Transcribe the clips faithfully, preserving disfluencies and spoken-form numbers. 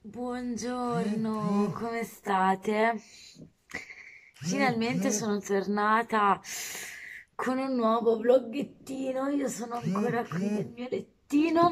Buongiorno, come state? Finalmente sono tornata con un nuovo vloggettino. Io sono ancora qui nel mio lettino.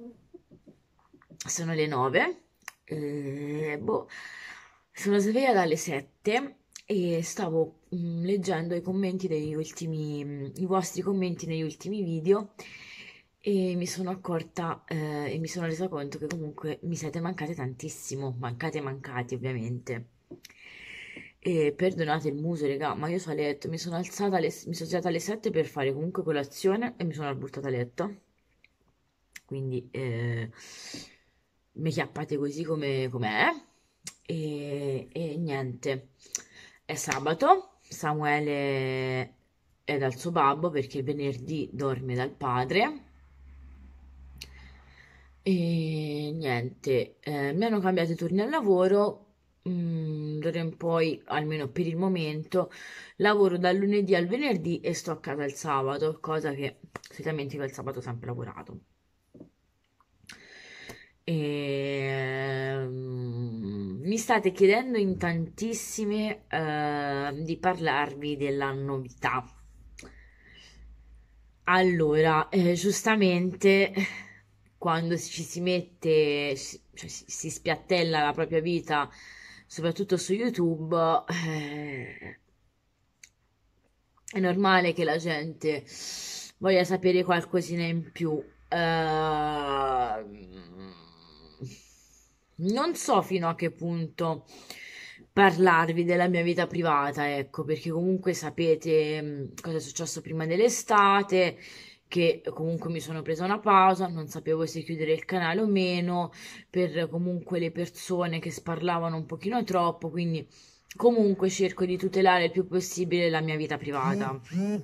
Sono le nove. E, boh, sono sveglia dalle sette e stavo mm, leggendo i commenti degli ultimi, mm, i vostri commenti negli ultimi video e mi sono accorta eh, e mi sono resa conto che comunque mi siete mancate tantissimo, mancate mancati ovviamente. E perdonate il muso, raga, ma io sono a letto, mi sono alzata, alle, mi sono alzata alle sette per fare comunque colazione e mi sono buttata a letto. Quindi eh, mi chiappate così come com'è. E, e niente, è sabato, Samuele è dal suo babbo perché venerdì dorme dal padre. E niente, eh, mi hanno cambiato i turni al lavoro. Mm, d'ora in poi, almeno per il momento, lavoro dal lunedì al venerdì e sto a casa il sabato, cosa che solitamente io il sabato ho sempre lavorato. E, mm, mi state chiedendo in tantissime eh, di parlarvi della novità. Allora, eh, giustamente, quando ci si mette, si- cioè si, si spiattella la propria vita, soprattutto su YouTube, eh, è normale che la gente voglia sapere qualcosina in più. Ehm, non so fino a che punto parlarvi della mia vita privata, ecco, perché comunque sapete mh, cosa è successo prima dell'estate, che comunque mi sono presa una pausa, non sapevo se chiudere il canale o meno, per comunque le persone che sparlavano un pochino troppo, quindi comunque cerco di tutelare il più possibile la mia vita privata.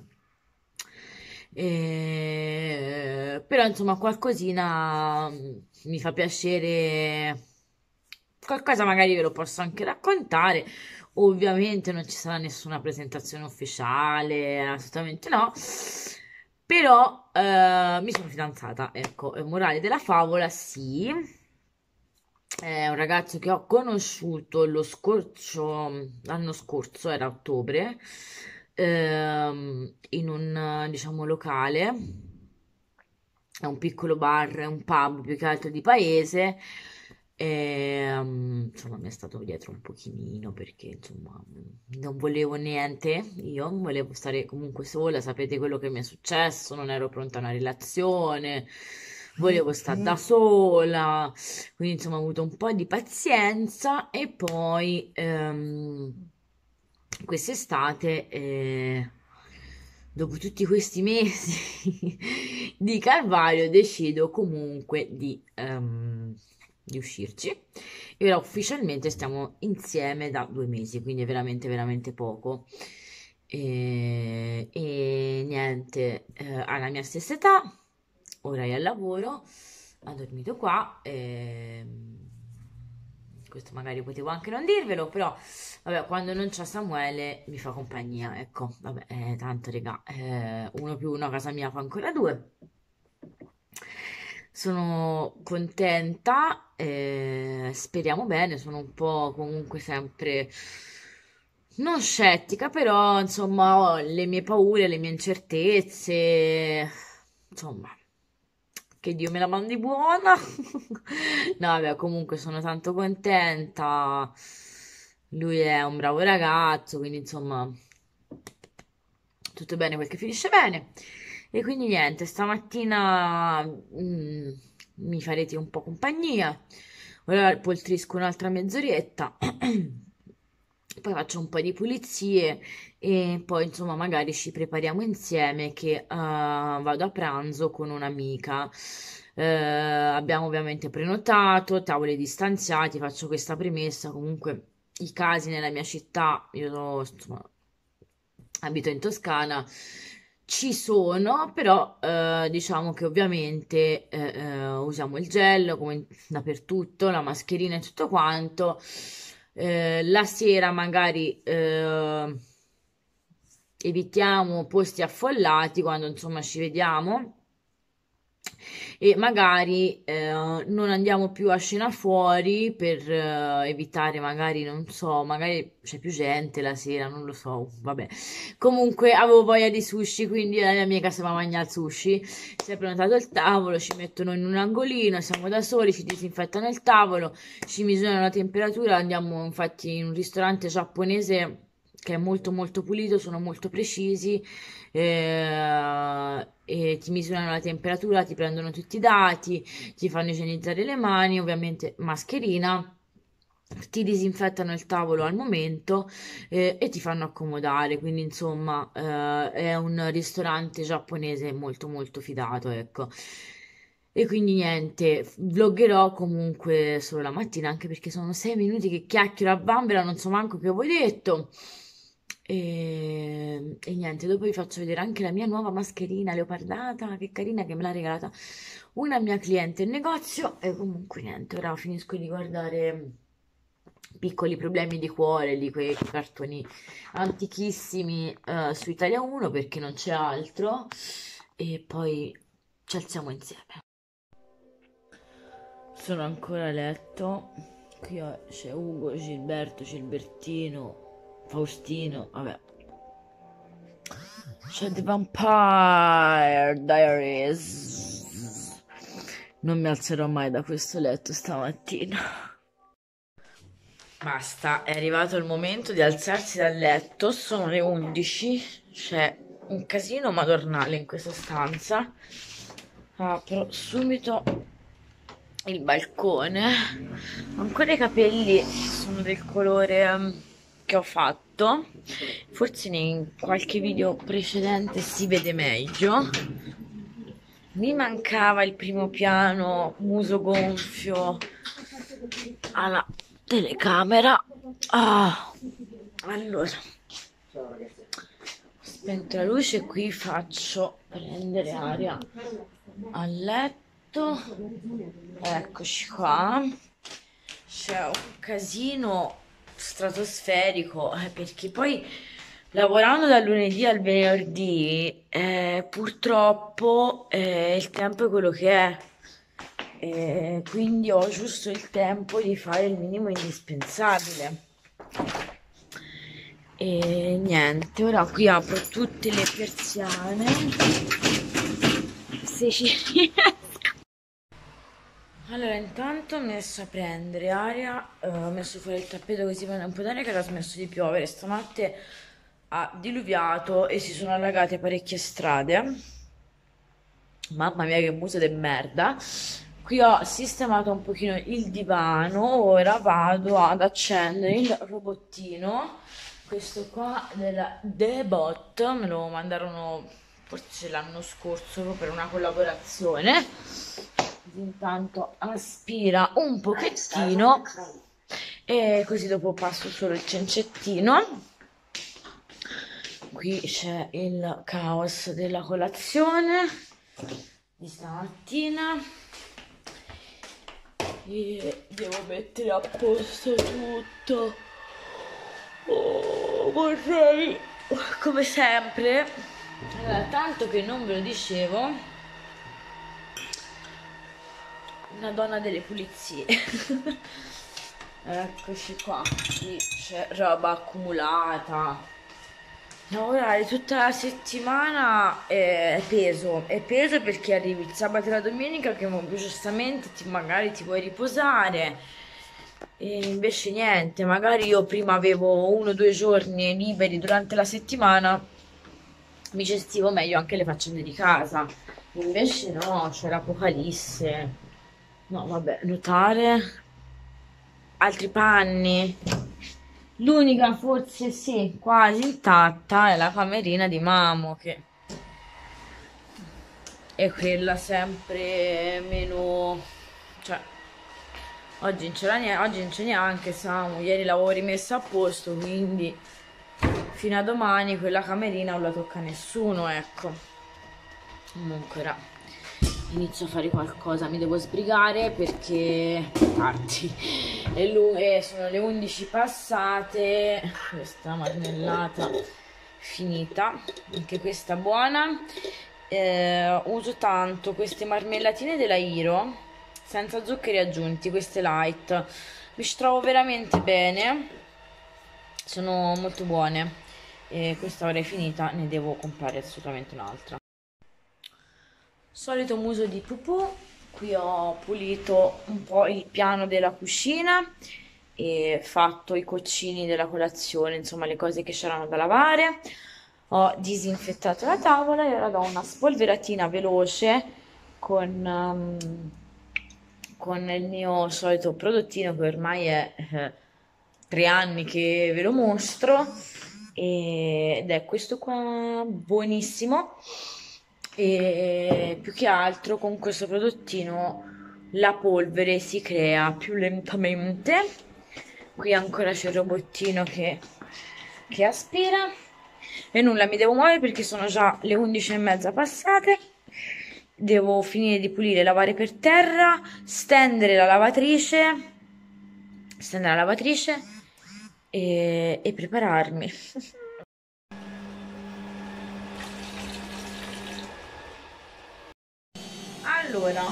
E- Però insomma qualcosina mm, mi fa piacere, qualcosa magari ve lo posso anche raccontare. Ovviamente non ci sarà nessuna presentazione ufficiale, assolutamente no. Però eh, mi sono fidanzata, ecco, eh, morale della favola, sì. È un ragazzo che ho conosciuto lo scorso, l'anno scorso, era ottobre, ehm, in un, diciamo, locale, è un piccolo bar, un pub più che altro di paese, e, um, insomma, mi è stato dietro un pochino perché, insomma, non volevo niente, io volevo stare comunque sola, sapete quello che mi è successo, non ero pronta a una relazione, volevo stare da sola, quindi insomma ho avuto un po' di pazienza e poi ehm, quest'estate, eh, dopo tutti questi mesi di calvario, decido comunque di, ehm, di uscirci. E ora ufficialmente stiamo insieme da due mesi, quindi è veramente, veramente poco. E, e niente, eh, ha la mia stessa età, ora è al lavoro, ha dormito qua. ehm, Questo magari potevo anche non dirvelo, però vabbè, quando non c'è Samuele mi fa compagnia, ecco, vabbè, eh, tanto regà, eh, uno più uno a casa mia fa ancora due. Sono contenta, eh, speriamo bene, sono un po' comunque sempre non scettica, però insomma ho le mie paure, le mie incertezze, insomma, che Dio me la mandi buona. No, vabbè, comunque sono tanto contenta. Lui è un bravo ragazzo, quindi insomma, tutto bene quel che finisce bene. E quindi niente, stamattina mm, mi farete un po' compagnia. Ora poltrisco un'altra mezz'oretta. Poi faccio un po' di pulizie e poi insomma magari ci prepariamo insieme che eh, vado a pranzo con un'amica. Eh, abbiamo ovviamente prenotato, tavoli distanziati, faccio questa premessa, comunque i casi nella mia città, io insomma abito in Toscana, ci sono, però eh, diciamo che ovviamente eh, eh, usiamo il gel come dappertutto, la mascherina e tutto quanto. Eh, la sera magari eh, evitiamo posti affollati quando insomma ci vediamo. e magari eh, non andiamo più a cena fuori per eh, evitare magari, non so, magari c'è più gente la sera, non lo so, vabbè. Comunque avevo voglia di sushi, quindi la mia amica si va a mangiare il sushi, si è prenotato il tavolo, ci mettono in un angolino, siamo da soli, ci disinfettano il tavolo, ci misurano la temperatura, andiamo infatti in un ristorante giapponese che è molto molto pulito, sono molto precisi, eh, e ti misurano la temperatura, ti prendono tutti i dati, ti fanno igienizzare le mani, ovviamente mascherina, ti disinfettano il tavolo al momento, eh, e ti fanno accomodare, quindi insomma eh, è un ristorante giapponese molto molto fidato, ecco. E quindi niente, vloggerò comunque solo la mattina, anche perché sono sei minuti che chiacchiero a bambera, non so manco che avevo detto. E, e niente, dopo vi faccio vedere anche la mia nuova mascherina leopardata, che carina, che me l'ha regalata una mia cliente in negozio. E comunque niente, ora finisco di guardare Piccoli problemi di cuore, di quei cartoni antichissimi eh, su Italia uno, perché non c'è altro, e poi ci alziamo insieme. Sono ancora a letto. Qui c'è Ugo, Gilberto, Gilbertino, Faustino, vabbè. C'è The Vampire Diaries. Non mi alzerò mai da questo letto stamattina. Basta, è arrivato il momento di alzarsi dal letto. Sono le undici. C'è un casino madornale in questa stanza. Apro subito il balcone. Ancora i capelli sono del colore um, che ho fatto, forse in qualche video precedente si vede meglio. Mi mancava il primo piano muso gonfio alla telecamera. Ah, allora ho spento la luce, qui faccio prendere aria al letto. Eccoci qua. C'è un casino stratosferico, eh, perché poi lavorando dal lunedì al venerdì eh, purtroppo eh, il tempo è quello che è, eh, quindi ho giusto il tempo di fare il minimo indispensabile. E niente, ora qui apro tutte le persiane se ci riesco. Allora, intanto ho messo a prendere aria, eh, ho messo fuori il tappeto così prende un po' d'aria, che era smesso di piovere. Stanotte ha diluviato e si sono allagate parecchie strade. Mamma mia, che muso di merda. Qui ho sistemato un pochino il divano, ora vado ad accendere il robottino. Questo qua della Debot, me lo mandarono forse l'anno scorso per una collaborazione. Intanto aspira un pochettino e così dopo passo solo il cencettino. Qui c'è il caos della colazione di stamattina e devo mettere a posto tutto. Oh, vorrei, come sempre, allora, tanto che non ve lo dicevo, una donna delle pulizie. Eccoci qua, qui c'è roba accumulata. Lavorare tutta la settimana è peso, è peso perché arrivi il sabato e la domenica che giustamente ti, magari ti vuoi riposare, e invece niente, magari io prima avevo uno o due giorni liberi durante la settimana, mi gestivo meglio anche le faccende di casa, invece no, c'è l'apocalisse. No, vabbè, notare altri panni. L'unica forse sì, quasi intatta è la camerina di Mamo, che è quella sempre meno, cioè oggi non c'era niente, oggi non c'è neanche Samu, ieri l'avevo rimessa a posto, quindi fino a domani quella camerina non la tocca nessuno, ecco. Comunque ora inizio a fare qualcosa, mi devo sbrigare perché tardi, e sono le undici passate, questa marmellata finita, anche questa buona, eh, uso tanto queste marmellatine della Hero senza zuccheri aggiunti, queste light. Mi ci trovo veramente bene, sono molto buone. E questa ora è finita, ne devo comprare assolutamente un'altra. Solito muso di pupù. Qui ho pulito un po' il piano della cucina e fatto i coccini della colazione, insomma le cose che c'erano da lavare. Ho disinfettato la tavola e ora do una spolveratina veloce con, um, con il mio solito prodottino che ormai è eh, tre anni che ve lo mostro ed è questo qua buonissimo. E più che altro con questo prodottino la polvere si crea più lentamente. Qui ancora c'è il robottino che, che aspira e nulla, mi devo muovere perché sono già le undici e mezza passate. Devo finire di pulire, lavare per terra, stendere la lavatrice stendere la lavatrice e, e prepararmi. Allora,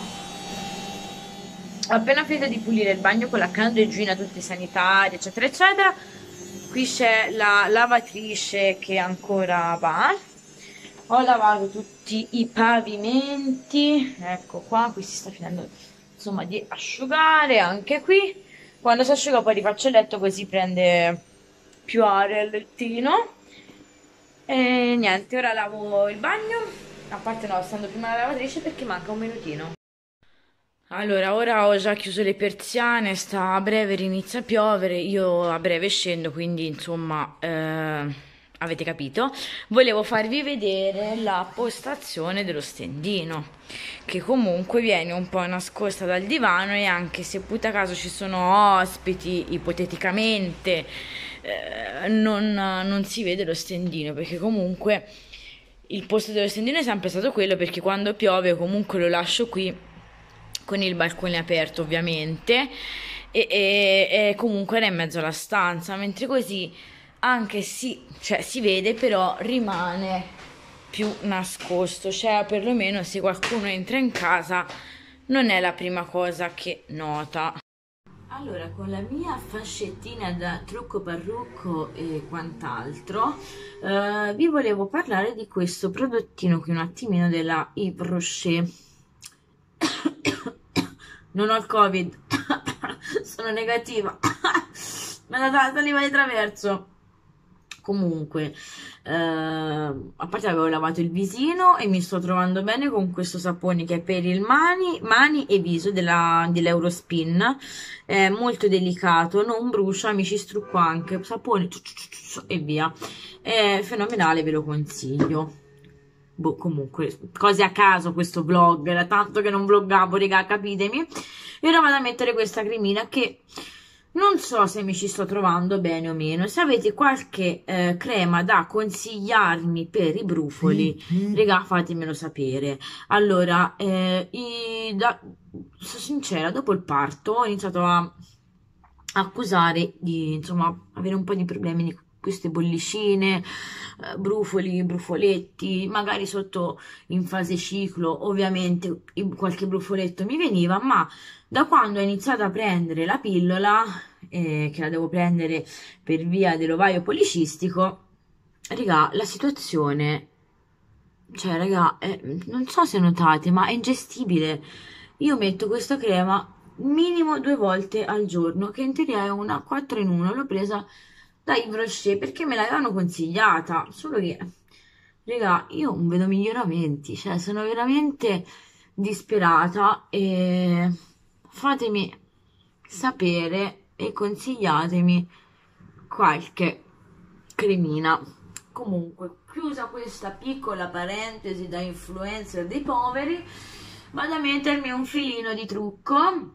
ho appena finito di pulire il bagno con la candeggina, tutte sanitarie, eccetera, eccetera. Qui c'è la lavatrice che ancora va. Ho lavato tutti i pavimenti, ecco qua, qui si sta finendo insomma di asciugare, anche qui. Quando si asciuga poi rifaccio il letto così prende più aria il lettino. E niente, ora lavo il bagno, a parte no, stando prima la lavatrice perché manca un minutino. Allora, ora ho già chiuso le persiane, sta a breve inizia a piovere, io a breve scendo, quindi insomma, eh, avete capito. Volevo farvi vedere la postazione dello stendino, che comunque viene un po' nascosta dal divano e anche se puta caso ci sono ospiti, ipoteticamente, eh, non, non si vede lo stendino, perché comunque il posto dello stendino è sempre stato quello, perché quando piove comunque lo lascio qui con il balcone aperto ovviamente e, e, e comunque era in mezzo alla stanza, mentre così anche si, cioè, si vede però rimane più nascosto, cioè perlomeno se qualcuno entra in casa non è la prima cosa che nota. Allora, con la mia fascettina da trucco parrucco e quant'altro, eh, vi volevo parlare di questo prodottino qui un attimino della Yves Rocher. Non ho il covid, sono negativa, me la dà la saliva di traverso. Comunque, eh, a parte avevo lavato il visino e mi sto trovando bene con questo sapone che è per il mani, mani e viso della, dell'Eurospin. È molto delicato, non brucia, mi ci strucco anche, sapone e via. È fenomenale, ve lo consiglio. Boh, comunque, cose a caso questo vlog, era tanto che non vloggavo, raga, capitemi. E ora vado a mettere questa cremina che non so se mi ci sto trovando bene o meno. Se avete qualche eh, crema da consigliarmi per i brufoli, mm-hmm. Raga, fatemelo sapere. Allora, eh, i, da, sono sincera, dopo il parto ho iniziato a accusare di, insomma, avere un po' di problemi di queste bollicine, eh, brufoli, brufoletti, magari sotto in fase ciclo, ovviamente qualche brufoletto mi veniva, ma da quando ho iniziato a prendere la pillola, eh, che la devo prendere per via dell'ovaio policistico, raga, la situazione, cioè raga, eh, non so se notate, ma è ingestibile. Io metto questa crema minimo due volte al giorno, che in teoria è una quattro in uno, l'ho presa da Yves Rocher perché me l'avevano consigliata, solo che raga, io non vedo miglioramenti, cioè sono veramente disperata e fatemi sapere e consigliatemi qualche cremina. Comunque, chiusa questa piccola parentesi da influencer dei poveri, vado a mettermi un filino di trucco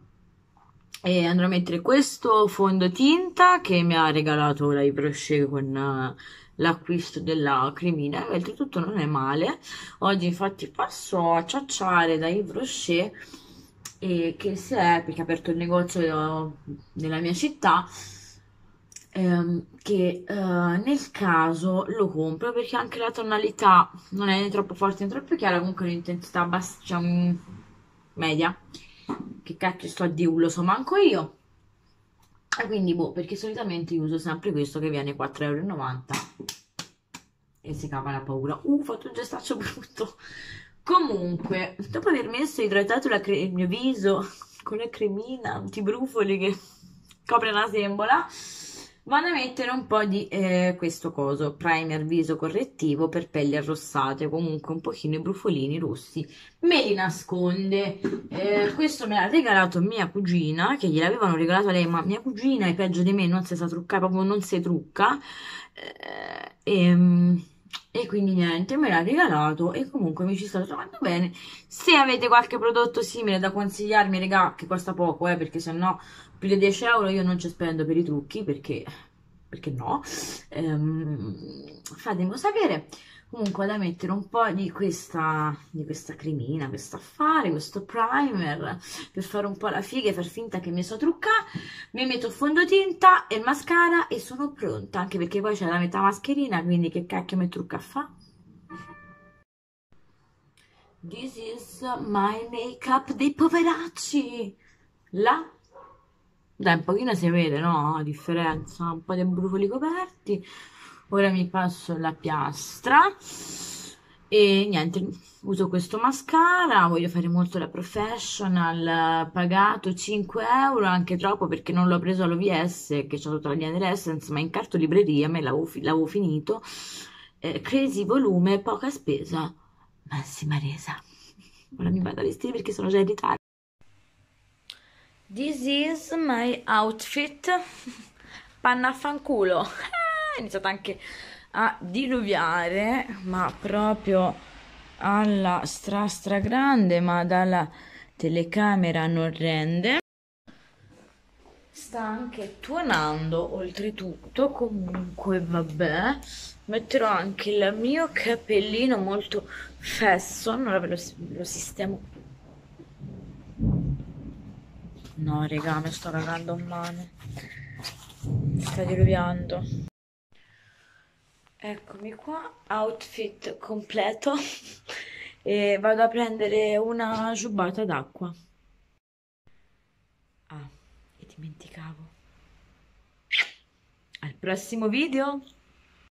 e andrò a mettere questo fondotinta che mi ha regalato la Yves Rocher con uh, l'acquisto della cremina, e oltretutto non è male. Oggi infatti passo a ciacciare da Yves Rocher, e che se è perché ha aperto il negozio nella mia città, ehm, che eh, nel caso lo compro perché anche la tonalità non è né troppo forte né troppo chiara, comunque l'intensità abbast- diciamo, media. Che cacchio sto a dire, lo so manco io. E quindi, boh, perché solitamente io uso sempre questo che viene quattro e novanta euro e si cava la paura. Uh, ho fatto un gestaccio brutto. Comunque, dopo aver messo idratato la cre- il mio viso con la cremina antibrufoli che copre la sembola, vado a mettere un po' di eh, questo coso, primer viso correttivo per pelli arrossate, comunque un pochino i brufolini rossi me li nasconde. Eh, questo me l'ha regalato mia cugina, che gliel'avevano regalato a lei, ma mia cugina è peggio di me, non si sa truccare, proprio non si trucca. Eh, e, e quindi niente, me l'ha regalato e comunque mi ci sto trovando bene. Se avete qualche prodotto simile da consigliarmi, regà, che costa poco, eh, perché se no più di dieci euro io non ci spendo per i trucchi, perché, perché no, ehm, fatemelo sapere. Comunque da mettere un po' di questa, di questa cremina, questo affare, questo primer, per fare un po' la figa e far finta che mi so truccare. Mi metto il fondotinta e il mascara e sono pronta, anche perché poi c'è la metà mascherina, quindi che cacchio mi trucca a fa? This is my makeup dei poveracci. Là, dai, un pochino si vede, no? La differenza, un po' di brufoli coperti. Ora mi passo la piastra e niente, uso questo mascara, voglio fare molto la professional, pagato cinque euro, anche troppo perché non l'ho preso all'O V S, che c'ho tutta la linea dell'Essence, ma in cartolibreria me l'avevo fi- l'avevo finito. Eh, crazy volume, poca spesa, massima resa. Ora mi vado a vestire perché sono già in ritardo. This is my outfit. Panna a fanculo. È iniziato anche a diluviare, ma proprio alla stra stra grande, ma dalla telecamera non rende. Sta anche tuonando oltretutto, comunque vabbè. Metterò anche il mio capellino molto fashion, ora ve lo, ve lo sistemo. No, raga, mi sto cagando a mano. Sta diluviando. Eccomi qua, outfit completo. E vado a prendere una giubbata d'acqua. Ah, e dimenticavo. Al prossimo video!